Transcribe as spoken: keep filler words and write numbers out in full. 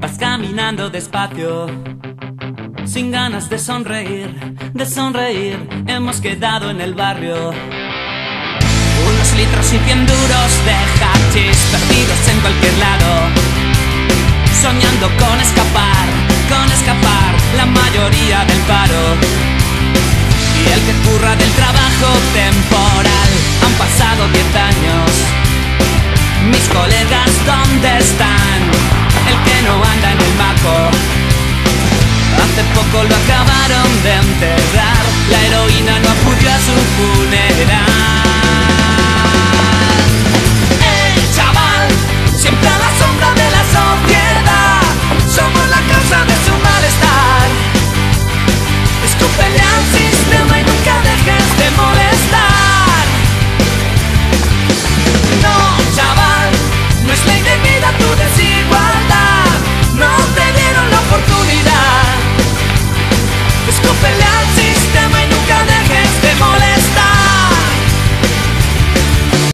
Vas caminando despacio, sin ganas de sonreír, de sonreír. Hemos quedado en el barrio, unos litros y cien duros de hachís perdidos en cualquier lado, soñando con escapar, con escapar la mayoría del paro. Y el que curra del trabajo temporal, han pasado diez años. Mis colegas, ¿dónde están? El que no anda en el maco, hace poco lo acabaron de enterrar.